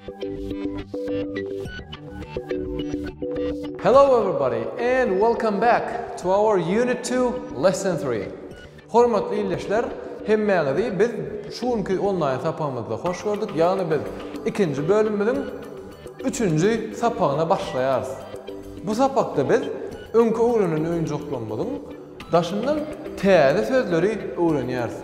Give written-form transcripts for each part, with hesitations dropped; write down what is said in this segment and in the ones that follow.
Hello everybody and welcome back to our Unit 2 Lesson 3. Hormatly ilişler, hemmeňizi biz şuňky online sapamyzda hoş gördük. Ýagny biz ikinji bölümimiň 3-nji sapagyna başlaýarys. Bu sapakda biz öňkü öwrenen öňjoklamyň daşyndan täze sözleri öwrenýäris.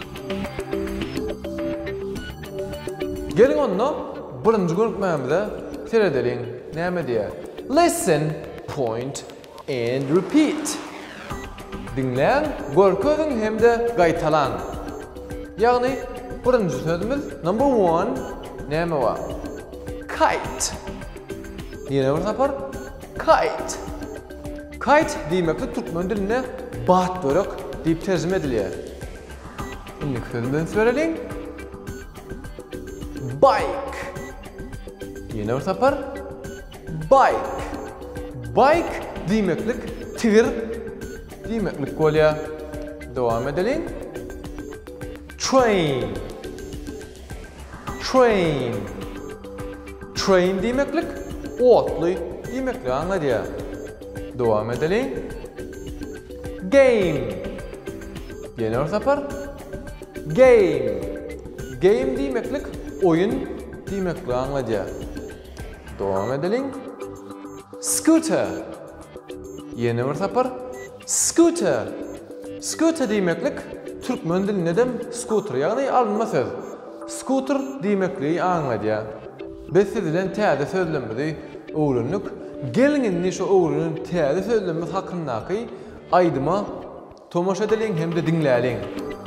Gelin onda birinji görükmämizde seredeliň näme diýär? Listen, point and repeat. Dinleň, görkezin hemde gaýtalan. Ýagny birinji sözümüz number 1 näme bar? Kite. Ýene bir sapar kite. Kite diýmekle türkmen diline bat börek diýip terjime edilýär. Indi sözünden söýleýin. Bike. Ýene bir sapar bike. Bike diýmeklik tigir diýmeklik bolýar. Dowam edelim. Train. Train. Train diýmeklik otly diýmeklik aňladýar. Dowam edelim. Game. Ýene bir sapar game. Game diýmeklik oyun diýmeklik aňladýar. Dowam edelim. Scooter. Ýene bir sapar scooter. Scooter diýmeklik türkmen dilinedem scooter ýagny alınma söz. Scooter diýmekliği aňladýar. Biz sizden täze sözlemleri öwrendik. Gelin indi şu öwrenen täze sözlemimiz hakyndaky aýdyma tomaşa edelim hem de dinläliň.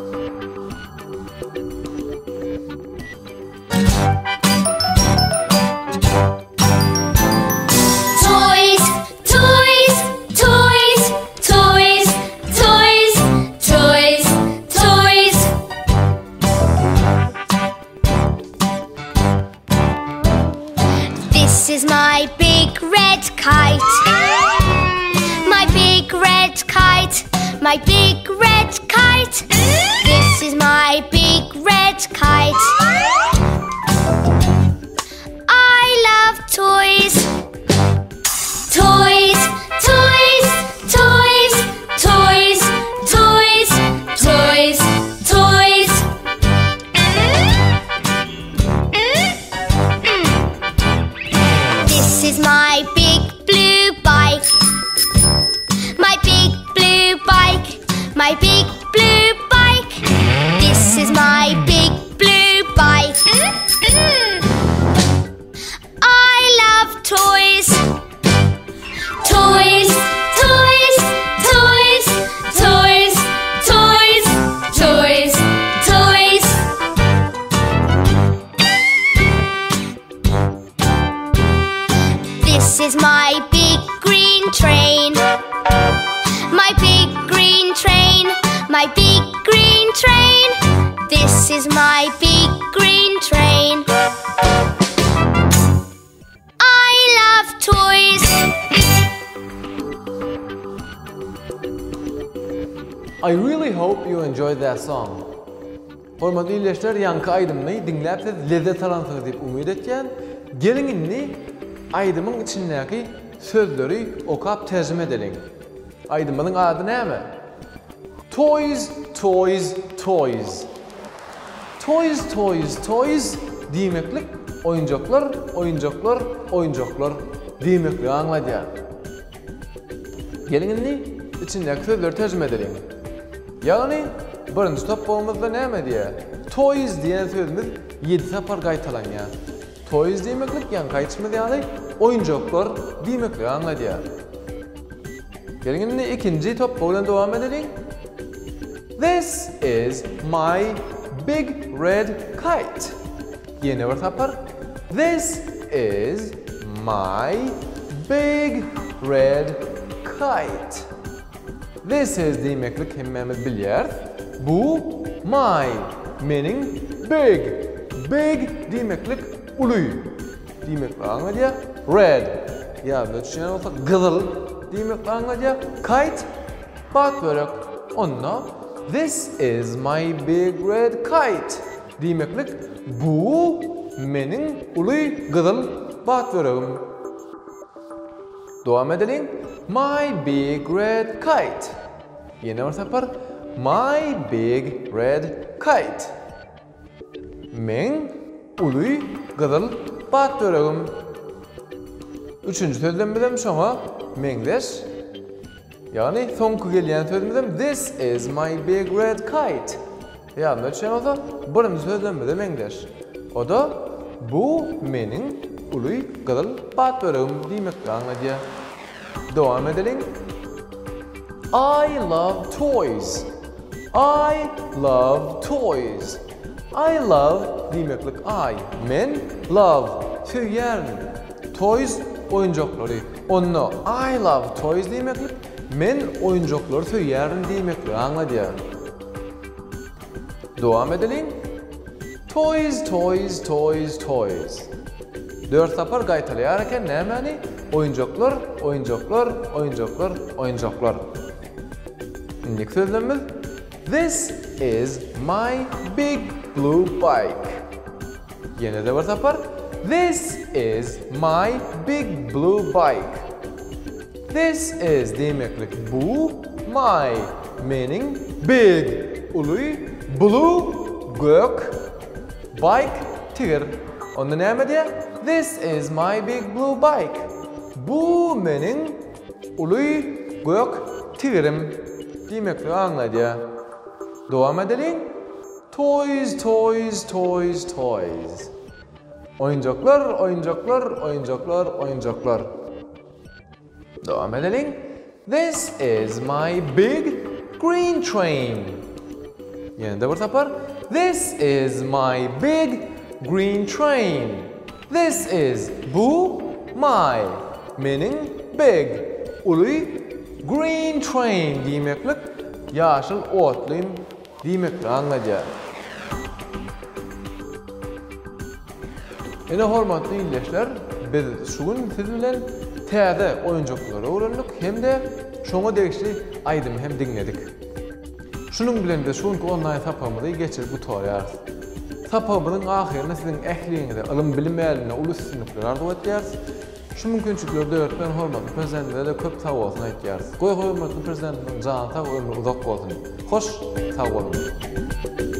This is my big red kite. My big red kite. My big red kite. This is my big red kite. I love toys. Toys, toys, toys, toys, toys, toys, toys. This is my big blue bike. My big blue bike. My big blue bike. This is my big blue bike. I love toys. Toys, toys, toys, toys, toys, toys, toys. This is my big green train. My big green train. My big green train. This is my big green train. I love toys. I really hope you enjoyed that song. Hormatly ilişler, ýanky aýdymny dinläp siz lezzet alansynız diýip umyt etýän. Gelin indi aýdymyň içindäki sözleri okap terjime edelim. Aýdymyň ady näme? Toys, toys, toys. Toys, toys, toys diýmeklik oyuncaklar, oyuncaklar, oyuncaklar diýmekli aňladýar. Gelin indi içindäki sözleri terjime edelim. Ýagny birinji topagymyzda näme diýär? Toys diýen sözümüz 7 sapar gaýtalanýar. Toys diýmeklik ýa-ni gaýtmaz ýagny oyuncaklar diýmekli aňladýar. Gelin indi ikinji topagy bilen dowam edelim. This is my big red kite. Ýene bir sapar. This is my big red kite. This is diýmeklik hemmemiz bilýär. Bu my meniň big. Big diýmeklik uly. Diýmeklik aňladýar. Red. Ýa-da düşünýän bolsak gyzyl diýmeklik aňladýar. Kite bat börek. Onda this is my big red kite. Diýmeklik bu menin uly gyzyl bat böregim. Dowam edelim. My big red kite. Yine bir separ. My big red kite. Men uly gyzyl bat böregim. Üçüncü sözlemedem şoňa meňdeş. Yani soňky gelýän sözlemedem this is my big red kite. Ýa-da şeňa birinji sözlemede meňdeş. O da bu meniň uly gyzyl bat böregim diýmekdi aňladýa. Dowam edelim. I love toys. I love toys. I love diýmeklik I. Men love söýýär. Toys oyuncaklary. Onu I love toys diýmeklik. Men oyuncaklary söýýärim diýmeklik. Aňladýa. Dowam edelim. Toys, toys, toys, toys. 4 tapar gaýtalýar eken nämäni? Oyuncaklar, oyuncaklar, oyuncaklar, oyuncaklar. İndik sözlemimiz. This is my big blue bike. Yine de bir tapar. This is my big blue bike. This is demeklik bu, my meaning big, uly, blue, gök, bike, tigir. Onda näme diýär? This is my big blue bike. Bu mening uly, gök, tigirim. Demeklik aňlaýdy. Dowam edelim. Toys, toys, toys, toys. Oyuncaklar, oyuncaklar, oyuncaklar, oyuncaklar. Dowam edelim. This is my big green train. Yine de bir tapar. This is my big green train. This is bu my mening big uly green train diýmeklik ýaşyl otlym diýmeklik aňladýar. Ene hormatly ildeşler, biz şu gün siz bilen täze oyuncaklary öwrendik hem-de şoňa degişli aýdym hem diňledik. Şunun bilen de şuňky online tapamyny geçir bu torýar. Tapamynyň ahyryna siziň ähliňizde, ilm bilim ýerine ulus sinipler arzu etýärsiz. Şu mümkinçilikleri öğretmen hormatly prezidentlere de köp sag bolsun aýtýarsyz. Goý hormatly prezidentiň jany sag ömrü uzak bolsun. Hoş, sag bolun.